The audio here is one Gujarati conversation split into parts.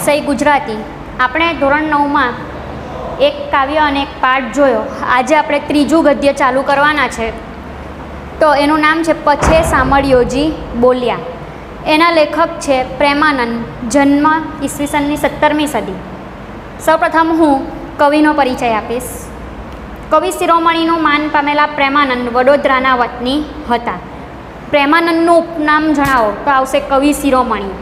વિષય ગુજરાતી. આપણે ધોરણ 9માં એક કાવ્ય અને એક પાઠ જોયો. આજે આપણે ત્રીજું ગદ્ય ચાલુ કરવાના છે. તો એનું નામ છે પછે સામળિયોજી બોલ્યા. એના લેખક છે પ્રેમાનંદ. જન્મ ઈસવીસનની 17મી સદી. સૌપ્રથમ હું કવિનો પરિચય આપીશ. કવિ શિરોમણીનું માન પામેલા પ્રેમાનંદ વડોદરાના વતની હતા. પ્રેમાનંદનું ઉપનામ જણાવો તો આવશે કવિ શિરોમણી.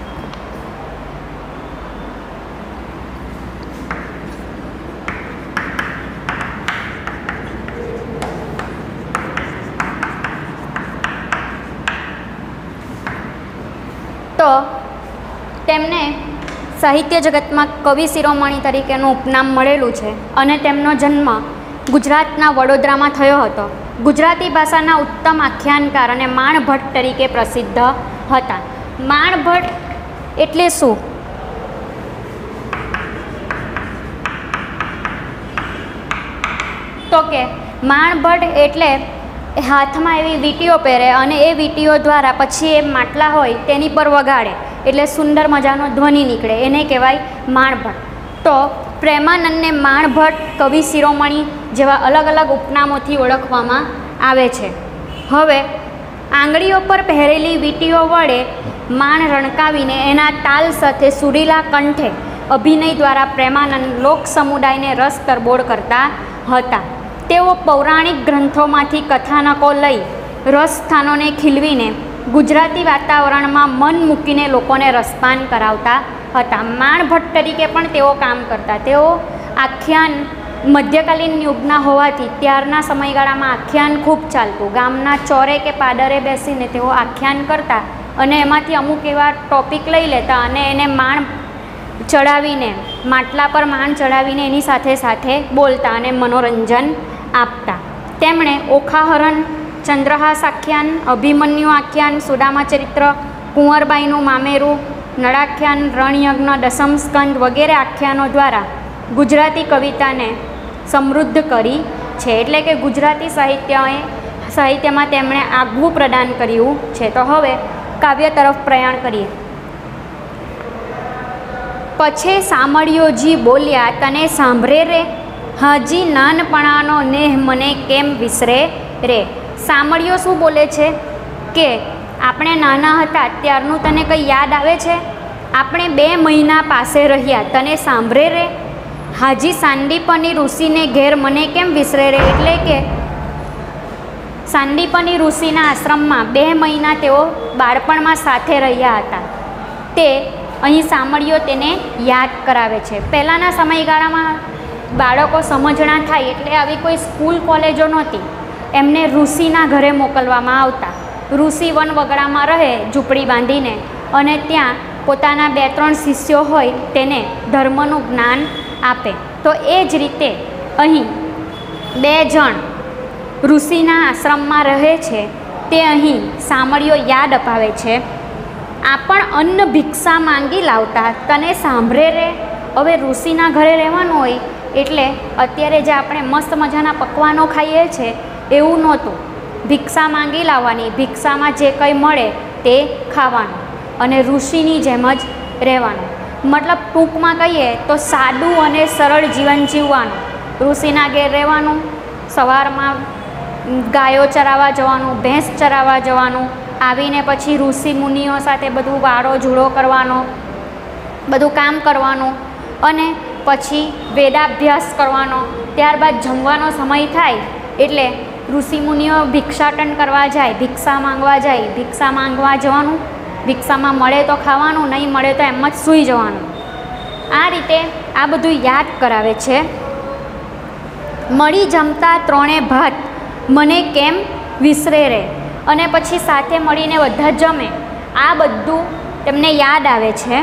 તો તેમને સાહિત્ય જગતમાં કવિ શિરોમણી તરીકેનું ઉપનામ મળેલું છે અને તેમનો જન્મ ગુજરાતના વડોદરામાં થયો હતો. ગુજરાતી ભાષાના ઉત્તમ આખ્યાનકાર અને માણભટ્ટ તરીકે પ્રસિદ્ધ હતા. માણભટ્ટ એટલે શું? તો કે માણભટ્ટ એટલે હાથમાં એવી વીંટીઓ પહેરે અને એ વીંટીઓ દ્વારા પછી એ માટલા હોય તેની પર વગાડે એટલે સુંદર મજાનો ધ્વનિ નીકળે, એને કહેવાય માણભટ્ટ. તો પ્રેમાનંદને માણભટ્ટ, કવિ શિરોમણી જેવા અલગ અલગ ઉપનામોથી ઓળખવામાં આવે છે. હવે આંગળીઓ પર પહેરેલી વીંટીઓ વડે માણ રણકાવીને એના તાલ સાથે સુરીલા કંઠે અભિનય દ્વારા પ્રેમાનંદ લોક સમુદાયને રસ તરબોળ કરતા હતા. તેઓ પૌરાણિક ગ્રંથોમાંથી કથાનકો લઈ રસસ્થાનોને ખીલવીને ગુજરાતી વાતાવરણમાં મન મૂકીને લોકોને રસપાન કરાવતા હતા. માણભટ્ટ તરીકે પણ તેઓ કામ કરતા. તેઓ આખ્યાન મધ્યકાલીન યુગના હોવાથી ત્યારના સમયગાળામાં આખ્યાન ખૂબ ચાલતું. ગામના ચોરે કે પાદરે બેસીને તેઓ આખ્યાન કરતા અને એમાંથી અમુક એવા ટોપિક લઈ લેતા અને એને માણ ચડાવીને, માટલા પર માણ ચડાવીને એની સાથે સાથે બોલતા અને મનોરંજન આપતા. તેમણે ઓખાહરણ, ચંદ્રહાસ આખ્યાન, અભિમન્યુ આખ્યાન, સુદામા ચરિત્ર, કુંવરબાઈનું મામેરું, નળાખ્યાન, રણયજ્ઞ, દસમ સ્કંદ વગેરે આખ્યાનો દ્વારા ગુજરાતી કવિતાને સમૃદ્ધ કરી છે. એટલે કે ગુજરાતી સાહિત્યમાં તેમણે આગવું પ્રદાન કર્યું છે. તો હવે કાવ્ય તરફ પ્રયાણ કરીએ. પછે સામળિયોજી બોલ્યા તને સાંભળે રે, હાજી નાનપણાનો નેહ મને કેમ વિસરે રે. સામળિયો શું બોલે છે કે આપણે નાના હતા ત્યારનું તને કંઈ યાદ આવે છે? આપણે 2 મહિના પાસે રહ્યા, તને સાંભળે રે. હાજી સાંદીપની ઋષિને ઘેર મને કેમ વિસરે રે. એટલે કે સાંદીપની ઋષિના આશ્રમમાં 2 મહિના તેઓ બાળપણમાં સાથે રહ્યા હતા. તે અહીં સામળિયો તેને યાદ કરાવે છે. પહેલાંના સમયગાળામાં બાળકો સમજણા થાય એટલે આવી કોઈ સ્કૂલ કોલેજો નહોતી. એમને ઋષિના ઘરે મોકલવામાં આવતા. ઋષિ વનવગડામાં રહે ઝૂંપડી બાંધીને અને ત્યાં પોતાના 2-3 શિષ્યો હોય તેને ધર્મનું જ્ઞાન આપે. તો એ જ રીતે અહીં 2 જણ ઋષિના આશ્રમમાં રહે છે તે અહીં સામળિયો યાદ અપાવે છે. આ પણ અન્ન ભિક્ષા માંગી લાવતા તને સાંભળે રે. હવે ઋષિના ઘરે રહેવાનું હોય એટલે અત્યારે જે આપણે મસ્ત મજાના પકવાનો ખાઈએ છીએ એવું નહોતું. ભિક્ષા માંગી લાવવાની, ભિક્ષામાં જે કંઈ મળે તે ખાવાનું અને ઋષિની જેમ જ રહેવાનું. મતલબ ટૂંકમાં કહીએ તો સાદું અને સરળ જીવન જીવવાનું. ઋષિના ઘેર રહેવાનું, સવારમાં ગાયો ચરાવવા જવાનું, ભેંસ ચરાવવા જવાનું, આવીને પછી ઋષિ મુનિઓ સાથે બધું વાળો ઝૂડો કરવાનો, બધું કામ કરવાનું અને પછી વેદાભ્યાસ કરવાનો. ત્યારબાદ જમવાનો સમય થાય એટલે ઋષિ મુનિઓ ભિક્ષાટન કરવા જાય, ભિક્ષા માંગવા જાય. ભિક્ષા માંગવા જવાનું, ભિક્ષામાં મળે તો ખાવાનું, નહીં મળે તો એમ જ સૂઈ જવાનું. આ રીતે આ બધું યાદ કરાવે છે. મળી જમતા 3 ભાત મને કેમ વિસરે રે. અને પછી સાથે મળીને બધા જમે. આ બધું તેમને યાદ આવે છે.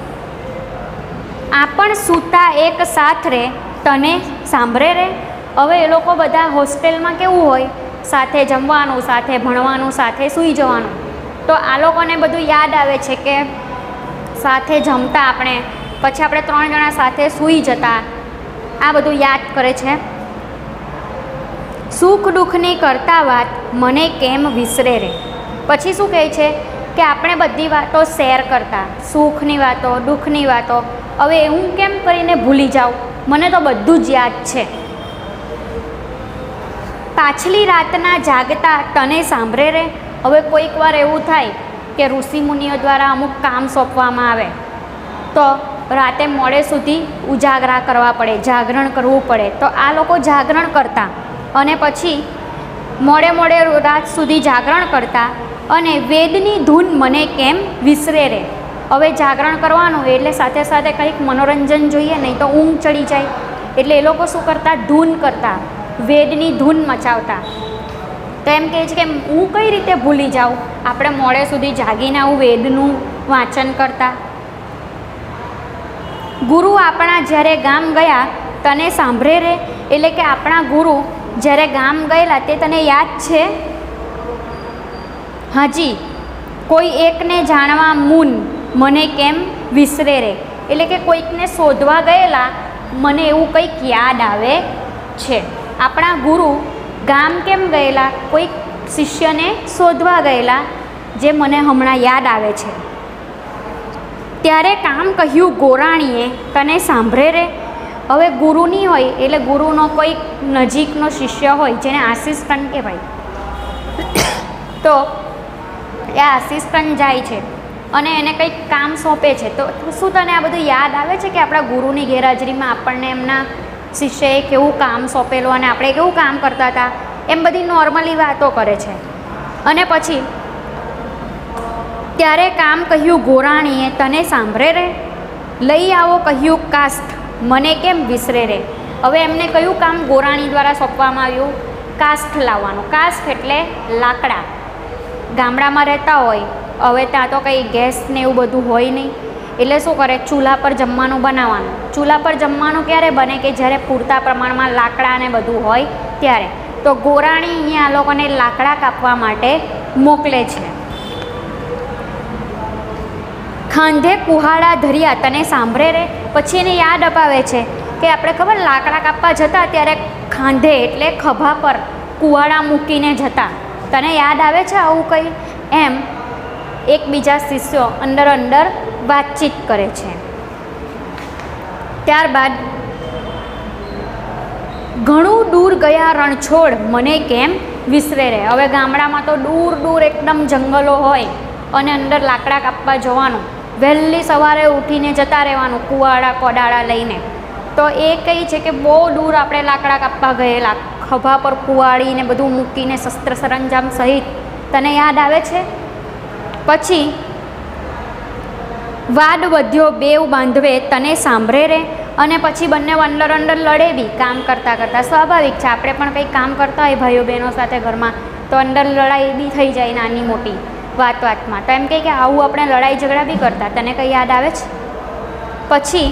આ પણ સૂતા એક સાથ રે તને સાંભળે રે. હવે એ લોકો બધા હોસ્ટેલમાં કેવું હોય, સાથે જમવાનું, સાથે ભણવાનું, સાથે સૂઈ જવાનું. તો આ લોકોને બધું યાદ આવે છે કે સાથે જમતા આપણે, પછી આપણે 3 જણા સાથે સૂઈ જતા. આ બધું યાદ કરે છે. સુખ દુઃખની કરતા વાત મને કેમ વિસરે રે. પછી શું કહે છે કે આપણે બધી વાતો શેર કરતા, સુખની વાતો, દુઃખની વાતો. હવે હું કેમ કરીને ભૂલી જાઉં? મને તો બધું જ યાદ છે. પાછલી રાતના જાગતા તને સાંભળે રે. હવે કોઈક વાર એવું થાય કે ઋષિમુનિઓ દ્વારા અમુક કામ સોંપવામાં આવે તો રાતે મોડે સુધી ઉજાગરા કરવા પડે, જાગરણ કરવું પડે. તો આ લોકો જાગરણ કરતા અને પછી મોડે રાત સુધી જાગરણ કરતા અને વેદની ધૂન મને કેમ વિસરે રે. હવે જાગરણ કરવાનું એટલે સાથે સાથે કંઈક મનોરંજન જોઈએ, નહીં તો ઊંઘ ચડી જાય. એટલે એ લોકો શું કરતા? ધૂન કરતા, વેદની ધૂન મચાવતા. તો એમ કહે છે કે હું કઈ રીતે ભૂલી જાઉં? આપણે મોડે સુધી જાગીને આવું વેદનું વાંચન કરતા. ગુરુ આપણા જ્યારે ગામ ગયા તને સાંભળે રે. એટલે કે આપણા ગુરુ જ્યારે ગામ ગયેલા તે તને યાદ છે? હાજી. કોઈ એકને જાણવા મૂન મને કેમ વિસરે રે. એટલે કે કોઈકને શોધવા ગયેલા મને એવું કંઈક યાદ આવે છે. આપણા ગુરુ ગામ કેમ ગયેલા? કોઈક શિષ્યને શોધવા ગયેલા જે મને હમણાં યાદ આવે છે. ત્યારે કામ કહ્યું ગોરાણીએ તને સાંભળે રે. હવે ગુરુની હોય એટલે ગુરુનો કોઈક નજીકનો શિષ્ય હોય જેને આસિસ્ટન્ટ કહેવાય. તો એ આસિસ્ટન્ટ જાય છે અને એને કંઈક કામ સોંપે છે. તો શું તને આ બધું યાદ આવે છે કે આપણા ગુરુની ગેરહાજરીમાં આપણને એમના શિષ્યએ કેવું કામ સોંપેલું અને આપણે કેવું કામ કરતા હતા? એમ બધી નોર્મલી વાતો કરે છે. અને પછી ત્યારે કામ કહ્યું ગોરાણીએ તને સાંભળે રે. લઈ આવો કહ્યું કાષ્ઠ મને કેમ વિસરે રે. હવે એમને કયું કામ ગોરાણી દ્વારા સોંપવામાં આવ્યું? કાષ્ઠ લાવવાનું. કાષ્ઠ એટલે લાકડા. ગામડામાં રહેતા હોય, હવે ત્યાં તો કંઈ ગેસ ને એવું બધું હોય નહીં, એટલે શું કરે? ચૂલા પર જમવાનું બનાવવાનું. ચૂલા પર જમવાનું ક્યારે બને? કે જ્યારે પૂરતા પ્રમાણમાં લાકડા ને બધું હોય ત્યારે. તો ગોરાણી અહીંયા આ લોકોને લાકડા કાપવા માટે મોકલે છે. ખાંધે કુહાડા ધર્યા તને સાંભળે રે. પછી એને યાદ અપાવે છે કે આપણે ખબર લાકડા કાપવા જતા ત્યારે ખાંધે એટલે ખભા પર કુહાડા મૂકીને જતા. તને યાદ આવે છે આવું કંઈ? એમ એકબીજા શિષ્યો અંદર વાતચીત કરે છે. ત્યારબાદ ઘણું દૂર ગયા રણછોડ મને કેમ વિસરે રે. હવે ગામડામાં તો દૂર એકદમ જંગલો હોય અને અંદર લાકડા કાપવા જવાનું. વહેલી સવારે ઉઠીને જતા રહેવાનું કુવાડા કોદાળા લઈને. તો એ કહે છે કે બહુ દૂર આપણે લાકડા કાપવા ગયેલા, ખભા પર કુવાડીને બધું મૂકીને શસ્ત્ર સરંજામ સહિત. તને યાદ આવે છે? પછી વાદ વધ્યો બેવ બાંધવે તને સાંભળે રે. અને પછી બંને અંદર લડેવી કામ કરતાં કરતાં. સ્વાભાવિક છે, આપણે પણ કંઈક કામ કરતા હોય ભાઈઓ બહેનો સાથે ઘરમાં તો અંદર લડાઈ બી થઈ જાય નાની મોટી વાતમાં. તો એમ કહે કે આવું આપણે લડાઈ ઝઘડા બી કરતા. તને કંઈ યાદ આવે છે? પછી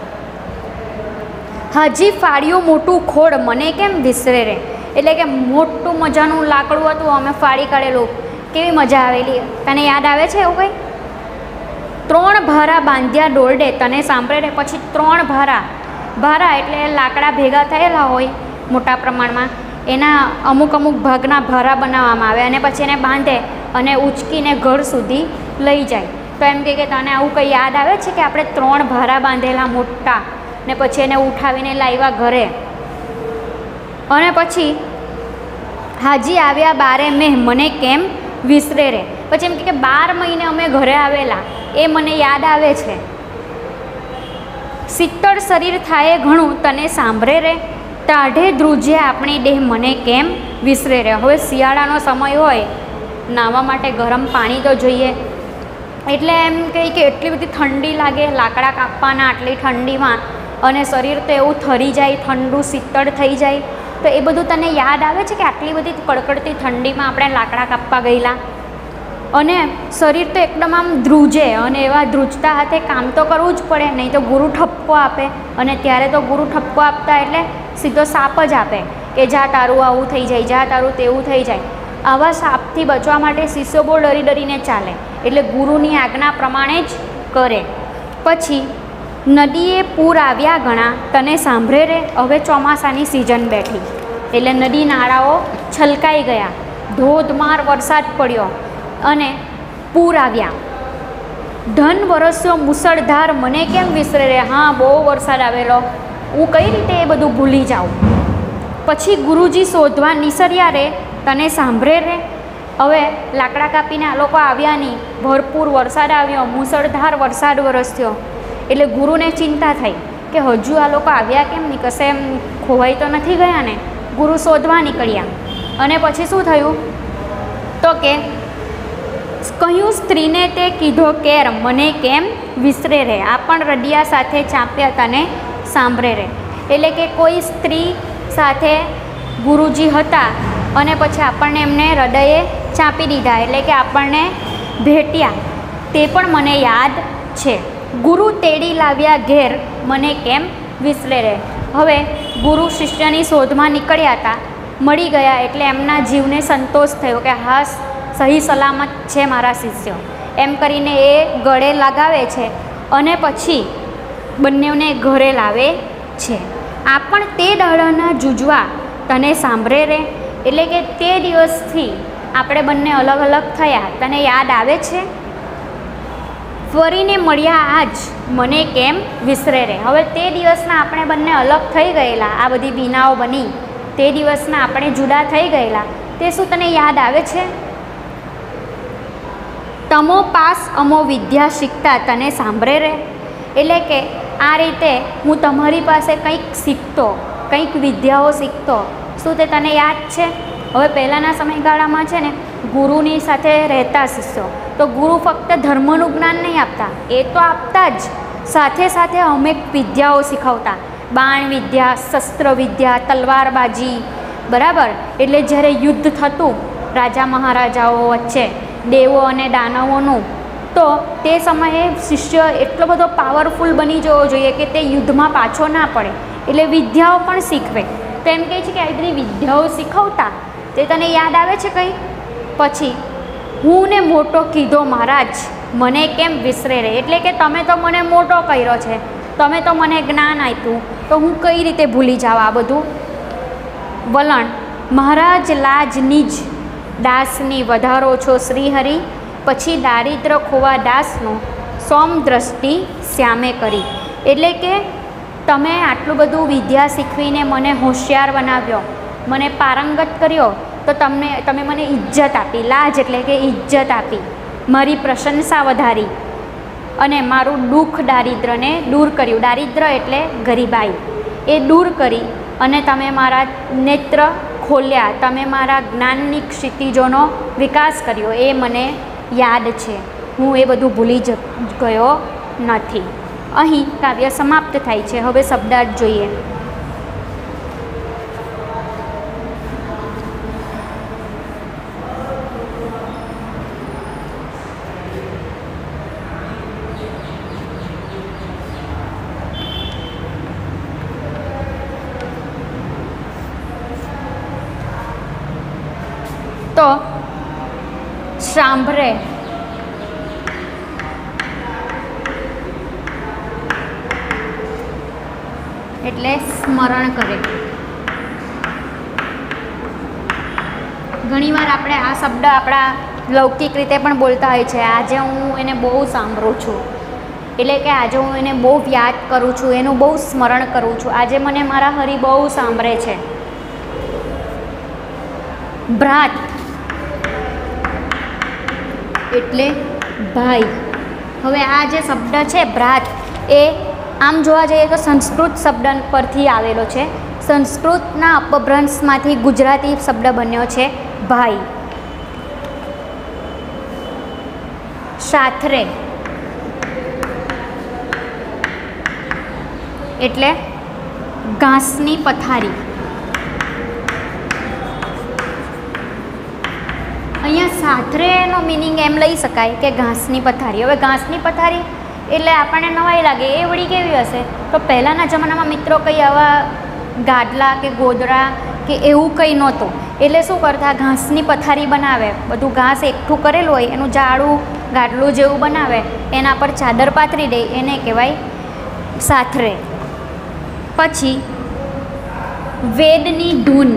હાજી ફાડ્યું મોટું ખોડ મને કેમ વિસરે રે. એટલે કે મોટું મજાનું લાકડું હતું, અમે ફાડી કાઢેલું, કેવી મજા આવેલી. તને યાદ આવે છે એવું કંઈ? 3 ભારા બાંધ્યા દોરડે તને સાંભળે રે. પછી 3 ભારા એટલે લાકડા ભેગા થયેલા હોય મોટા પ્રમાણમાં, એના અમુક ભાગના ભારા બનાવવામાં આવે અને પછી એને બાંધે અને ઉચકીને ઘર સુધી લઈ જાય. તો એમ કે તને આવું કંઈ યાદ આવે છે કે આપણે 3 ભારા બાંધેલા મોટા ને પછી એને ઉઠાવીને લાવ્યા ઘરે? અને પછી હાજી આવ્યા 12 મેહ મને કેમ વિસરે રે. પછી એમ કે 12 મહિને અમે ઘરે આવેલા એ મને યાદ આવે છે. શીતળ શરીર થાય ઘણું તને સાંભળે રે. ટાઢે ધ્રુજે આપણી દેહ મને કેમ વિસરે રે. હવે શિયાળાનો સમય હોય, નાહવા માટે ગરમ પાણી તો જોઈએ. એટલે એમ કહે કે એટલી બધી ઠંડી લાગે લાકડા કાપવાના આટલી ઠંડીમાં, અને શરીર તો એવું થરી જાય, ઠંડુ શીતળ થઈ જાય. તો એ બધું તને યાદ આવે છે કે આટલી બધી કડકડતી ઠંડીમાં આપણે લાકડા કાપવા ગયેલા? અને શરીર તો એકદમ આમ ધ્રુજે, અને એવા ધ્રુજતા હાથે કામ તો કરવું જ પડે, નહીં તો ગુરુ ઠપકો આપે. અને ત્યારે તો ગુરુ ઠપકો આપતા એટલે સીધો સાપ જ આપે કે જા તારું આવું થઈ જાય, જા તારું તેવું થઈ જાય. આવા સાપથી બચવા માટે શિષ્યો બહુ ડરીને ચાલે, એટલે ગુરુની આજ્ઞા પ્રમાણે જ કરે. પછી નદીએ પૂર આવ્યા ઘણા તને સાંભળે રે. હવે ચોમાસાની સિઝન બેઠી એટલે નદી નાળાઓ છલકાઈ ગયા, ધોધમાર વરસાદ પડ્યો અને પૂર આવ્યા, ધન વરસ્યો મુસળધાર, મને કેમ વિસરે રે. હા, બહુ વરસાદ આવેલો, હું કઈ રીતે એ બધું ભૂલી જાઉં. પછી ગુરુજી શોધવા નિસર્યા રે, તને સાંભળે રે. હવે લાકડા કાપીને આ લોકો આવ્યા નહીં, ભરપૂર વરસાદ આવ્યો, મુસળધાર વરસાદ વરસ્યો. એટલે ગુરુને ચિંતા થઈ કે હજુ આ લોકો આવ્યા કેમ નહીં, કશે એમ ખોવાઈ તો નથી ગયા ને. ગુરુ શોધવા નીકળ્યા. અને પછી શું થયું તો કે કહ્યું સ્ત્રીને તે કીધો કેર, મને કેમ વિસરે રે. આ પણ રડિયા સાથે ચાપ્યા તને સાંભળે રે. એટલે કે કોઈ સ્ત્રી સાથે ગુરુજી હતા અને પછી આપણને એમને હૃદયે ચાપી દીધા, એટલે કે આપણને ભેટ્યા, તે પણ મને યાદ છે. ગુરુ તેડી લાવ્યા ઘેર, મને કેમ વિસરે રે. હવે ગુરુ શિષ્યની શોધમાં નીકળ્યા હતા, મળી ગયા એટલે એમના જીવને સંતોષ થયો કે હા, સહી સલામત છે મારા શિષ્યો, એમ કરીને એ ગળે લગાવે છે અને પછી બંનેને ઘરે લાવે છે. આ પણ તે દાડાના જુજવા તને સાંભળે રે. એટલે કે તે દિવસથી આપણે બંને અલગ અલગ થયા, તને યાદ આવે છે. ફરીને મળ્યા આજ, મને કેમ વિસરે રે. હવે તે દિવસના આપણે બંને અલગ થઈ ગયેલા, આ બધી બીનાઓ બની, તે દિવસના આપણે જુદા થઈ ગયેલા, તે શું તને યાદ આવે છે. તમો પાસ અમો વિદ્યા શીખતા, તને સાંભળે રે. એટલે કે આ રીતે હું તમારી પાસે કંઈક શીખતો, કંઈક વિદ્યાઓ શીખતો, શું તે તને યાદ છે. હવે પહેલાંના સમયગાળામાં છે ને ગુરુની સાથે રહેતા શિષ્યો, તો ગુરુ ફક્ત ધર્મનું જ્ઞાન નહીં આપતા, એ તો આપતા જ, સાથે સાથે અનેક વિદ્યાઓ શીખવતા. બાણ વિદ્યા, શસ્ત્ર વિદ્યા, તલવારબાજી, બરાબર. એટલે જ્યારે યુદ્ધ થતું રાજા મહારાજાઓ વચ્ચે, દેવો અને દાનવોનું, તો તે સમયે શિષ્ય એટલો બધો પાવરફુલ બની જવો જોઈએ કે તે યુદ્ધમાં પાછો ના પડે, એટલે વિદ્યાઓ પણ શીખવે. તો એમ કહે છે કે આવી બધી વિદ્યાઓ શીખવતા, તે તને યાદ આવે છે કંઈ. પછી હું ને મોટો કીધો મહારાજ, મને કેમ વિસરે રે. એટલે કે તમે તો મને મોટો કર્યો છે, તમે તો મને જ્ઞાન આપ્યું, તો હું કઈ રીતે ભૂલી જાઉં આ બધું. વલણ, મહારાજ લાજ નિજ દાસની વધારો છો શ્રીહરિ, પછી દારિદ્ર ખોવા દાસનો સોમ દ્રષ્ટિ શ્યામે કરી. એટલે કે તમે આટલું બધું વિદ્યા શીખવીને મને હોશિયાર બનાવ્યો, મને પારંગત કર્યો, તો તમે મને ઇજ્જત આપી. લાજ એટલે કે ઇજ્જત આપી, મારી પ્રશંસા વધારી અને મારું દુઃખ દારિદ્રને દૂર કર્યું. દારિદ્ર એટલે ગરીબાઈ, એ દૂર કરી અને તમે મારા નેત્ર ખોલ્યા, તમે મારા જ્ઞાનની ક્ષિતિજોનો વિકાસ કર્યો, એ મને યાદ છે. હું એ બધું ભૂલી ગયો નથી. અહીં કાવ્ય સમાપ્ત થાય છે. હવે શબ્દાર્થ જોઈએ. તો સાંભળે એટલે સ્મરણ કરે. ઘણીવાર આપણે આ શબ્દ આપણા લૌકિક રીતે પણ બોલતા હોય છે. આજે હું એને બહુ સાંભળું છું, એટલે કે આજે હું એને બહુ યાદ કરું છું, એનું બહુ સ્મરણ કરું છું. આજે મને મારા હરિ બહુ સાંભળે છે. ભ્રાત એટલે ભાઈ. હવે આ જે શબ્દ છે ભ્રાત, એ આમ જોવા જઈએ તો સંસ્કૃત શબ્દ પરથી આવેલો છે. સંસ્કૃતના અપભ્રંશમાંથી ગુજરાતી શબ્દ બન્યો છે ભાઈ. સાથરે એટલે ઘાસની પથારી. અહીંયા સાથરેનો મિનિંગ એમ લઈ શકાય કે ઘાસની પથારી. હવે ઘાસની પથારી એટલે આપણને નવાઈ લાગે, એ વળી કેવી હશે? તો પહેલાંના જમાનામાં મિત્રો કંઈ આવા ગાદલા કે ગોદડા કે એવું કંઈ નહોતું, એટલે શું કરતા, ઘાસની પથારી બનાવે. બધું ઘાસ એકઠું કરેલું હોય, એનું જાડું ગાદલું જેવું બનાવે, એના પર ચાદર પાથરી દે, એને કહેવાય સાથરે. પછી વેદની ધૂન.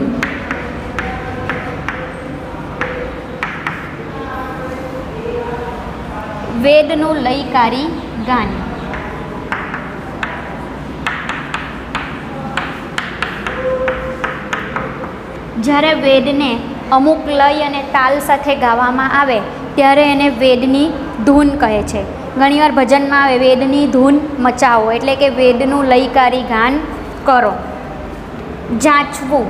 વેદનું લયકારી ગાન. જ્યારે વેદને અમુક લય અને તાલ સાથે ગાવામાં આવે ત્યારે એને વેદની ધૂન કહે છે. ઘણીવાર ભજનમાં આવે વેદની ધૂન મચાવો, એટલે કે વેદનું લયકારી ગાન કરો. જાચવું,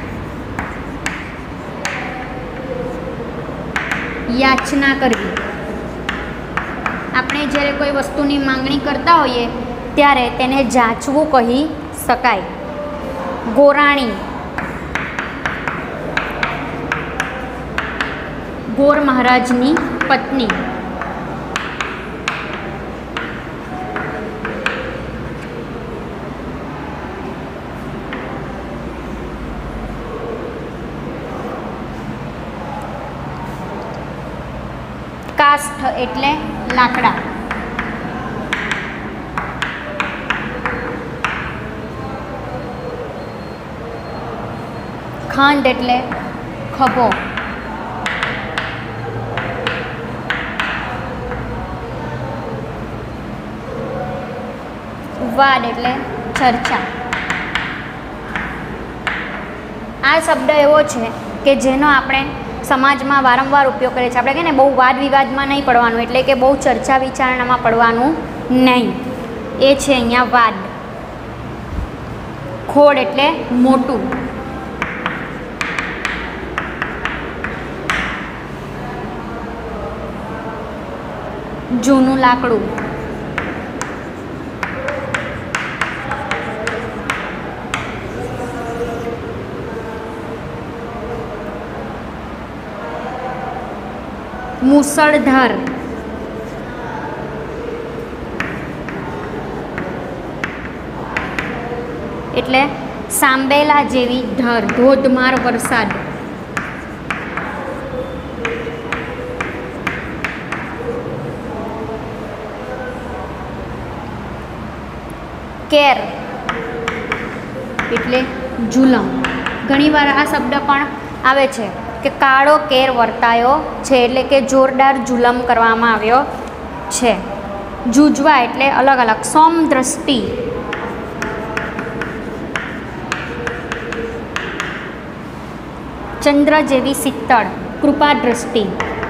યાચના કરવી. આપણે જ્યારે કોઈ વસ્તુની માંગણી કરતા હોઈએ ત્યારે તેને જાચવું કહી શકાય. ગોરાણી, ગોર મહારાજની પત્ની. કાષ્ઠ એટલે લાકડા. ખંડ એટલે ખભો. વાદ એટલે ચર્ચા. આ શબ્દ એવો છે કે જેનો આપણે સમાજમાં વારંવાર ઉપયોગ કરીએ છીએ. આપણે કહીએ ને બહુ વાદ વિવાદમાં નહીં પડવાનું, એટલે કે બહુ ચર્ચા વિચારણામાં પડવાનું નહીં. એ છે અહીંયા વાદ. ખોડ એટલે મોટું. જૂનું લાકડું. મુસળધાર. એટલે સાંબેલા જેવી ધાર, ધોધમાર વરસાદ. કેર એટલે જુલમ. ઘણીવાર આ શબ્દ પણ આવે છે કે કાળો કેર વર્તાયો છે, એટલે કે જોરદાર જુલમ કરવામાં આવ્યો છે. જૂજવા એટલે અલગ અલગ. સોમદ્રષ્ટિ, ચંદ્ર જેવી શીતળ, કૃપા દ્રષ્ટિ.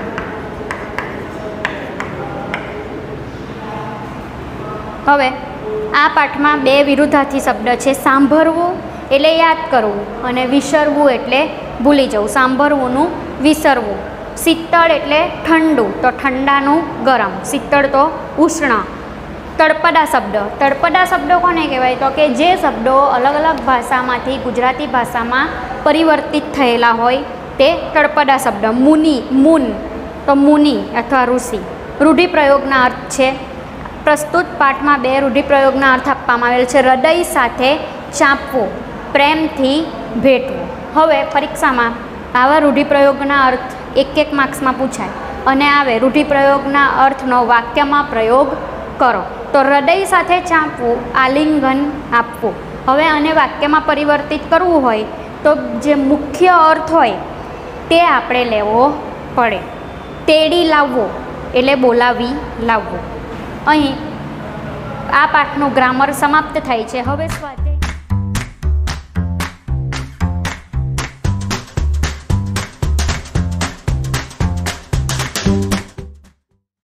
હવે આ પાઠમાં બે વિરુદ્ધાર્થી શબ્દ છે. સાંભળવું એટલે યાદ કરવું અને વિસરવું એટલે ભૂલી જવું. સાંભળવુંનું વિસરવું. શીતળ એટલે ઠંડુ, તો ઠંડાનું ગરમ. શીતળ તો ઉષ્ણ. તળપદા શબ્દ. તળપદા શબ્દો કોને કહેવાય? તો કે જે શબ્દો અલગ અલગ ભાષામાંથી ગુજરાતી ભાષામાં પરિવર્તિત થયેલા હોય તે તળપદા શબ્દ. મુનિ, મુન તો મુનિ અથવા ઋષિ. રૂઢિપ્રયોગના અર્થ છે. પ્રસ્તુત પાઠમાં બે રૂઢિપ્રયોગના અર્થ આપવામાં આવેલ છે. હૃદય સાથે ચાંપવું, પ્રેમથી ભેટવું. હવે પરીક્ષામાં આવા રૂઢિપ્રયોગના અર્થ એક માર્ક્સમાં પૂછાય અને આવે રૂઢિપ્રયોગના અર્થનો વાક્યમાં પ્રયોગ કરો. તો હૃદય સાથે ચાંપવું, આલિંગન આપવું. હવે આને વાક્યમાં પરિવર્તિત કરવું હોય તો જે મુખ્ય અર્થ હોય તે આપણે લેવો પડે. તેડી લાવવો એટલે બોલાવી લાવવું. અહીં આ પાઠનું ગ્રામર સમાપ્ત થાય છે. હવે સ્વાધ્યાય